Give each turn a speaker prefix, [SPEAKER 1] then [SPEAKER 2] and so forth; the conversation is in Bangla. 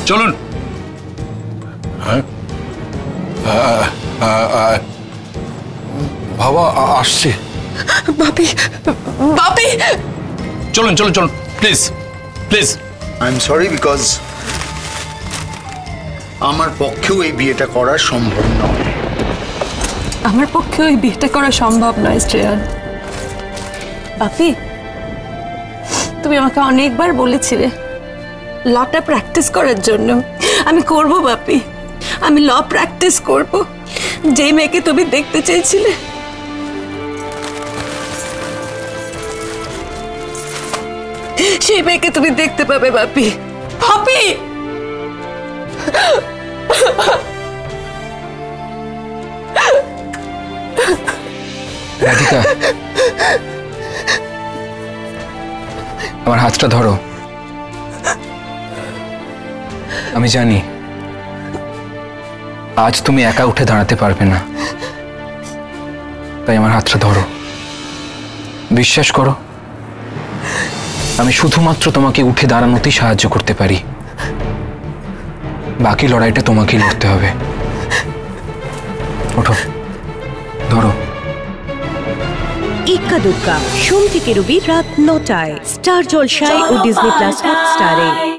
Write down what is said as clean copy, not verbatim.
[SPEAKER 1] চলুন।
[SPEAKER 2] বাবা আসছে।
[SPEAKER 3] বাপি, বাপি,
[SPEAKER 1] চলুন চলুন চলুন, please please.
[SPEAKER 4] I am sorry because আমার পক্ষেও এই বিয়েটা করা সম্ভব নয়।
[SPEAKER 3] আমার পক্ষে ওই বিয়েটা করা সম্ভব নয় শ্রেয়ান। বাপি, তুমি আমাকে অনেকবার বলেছিলে লটা প্র্যাকটিস করার জন্য। আমি করব বাপি, আমি ল প্র্যাকটিস করব। যে মেয়েকে তুমি দেখতে চেয়েছিলে সেই মেয়েকে তুমি দেখতে পাবে বাপি। বাপি,
[SPEAKER 2] রাধিকা, আমার হাতটা ধরো। আমি জানি আজ তুমি একা উঠে দাঁড়াতে পারবে না, তাই আমার হাতটা ধরো। বিশ্বাস করো, আমি শুধুমাত্র তোমাকে উঠে দাঁড়ানোতেই সাহায্য করতে পারি। বাকি লড়াইটা তোমাকেই লড়তে হবে। ওঠো, ধরো।
[SPEAKER 5] इक्का दुक्का सोम থেকে রবি রাত ৯টায় স্টার জলসায় ও ডিজনি প্লাস হটস্টারে।